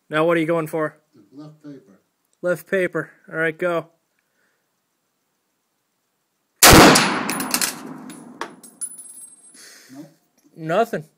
Now what are you going for? Left paper. Left paper. All right, go. Nope. Nothing.